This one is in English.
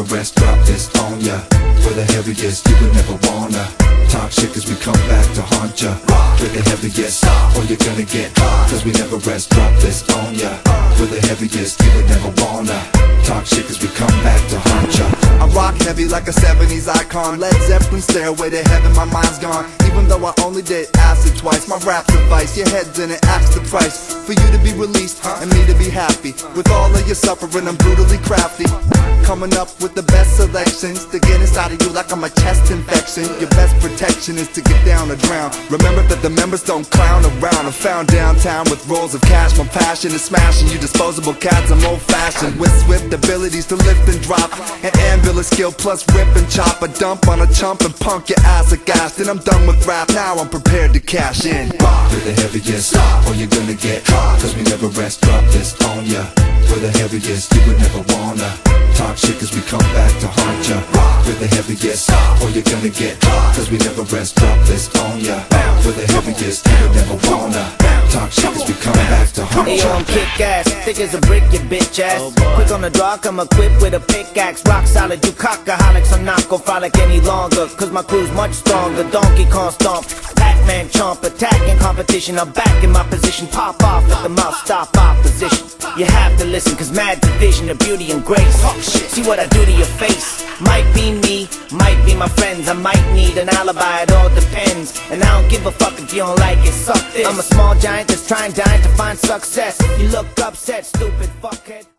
never rest, drop this on ya. We're the heaviest, you would never wanna talk shit cause we come back to haunt ya. We're the heaviest, all you're gonna get, cause we never rest, drop this on ya. We're the heaviest, you would never wanna talk shit cause we come back to haunt ya. I rock heavy like a 70s icon. Led Zeppelin, stairway to heaven, my mind's gone. Even though I only did acid twice, my rap's advice, your head's in it, ask the price for you to be released and me to be happy. With all of your suffering, I'm brutally crafty, coming up with the best selections to get inside of you like I'm a chest infection. Your best protection is to get down or drown. Remember that the members don't clown around. I'm found downtown with rolls of cash. My passion is smashing you disposable cats. I'm old-fashioned with swift abilities to lift and drop, an ambulance skill plus rip and chop. A dump on a chump and punk your ass like gas. Then I'm done with rap, now I'm prepared to cash in. We're the heaviest, all you're gonna get, cause we never rest, drop this on ya. We're the heaviest, you would never wanna talk shit cause we come back to haunt ya. We're the heaviest, all you're gonna get, cause we never rest, drop this on ya. We're the heaviest, you would never wanna talk shit cause we come back to haunt ya. Hey, I'm kick ass, thick as a brick, you bitch ass. Quick on the draw, come equipped with a pickaxe. Rock solid, you cockaholics, I'm not gon' frolic any longer, cause my crew's much stronger. Donkey Kong stomp, Pac-Man chomp, attacking competition. I'm back in my position, pop off at the mouth, stop opposition. You have to listen, cause mad division of beauty and grace. See what I do to your face. Might be me, might be my friends. I might need an alibi, it all depends. And I don't give a fuck if you don't like it, suck this. I'm a small giant that's trying to find success. You look upset, stupid fuckhead.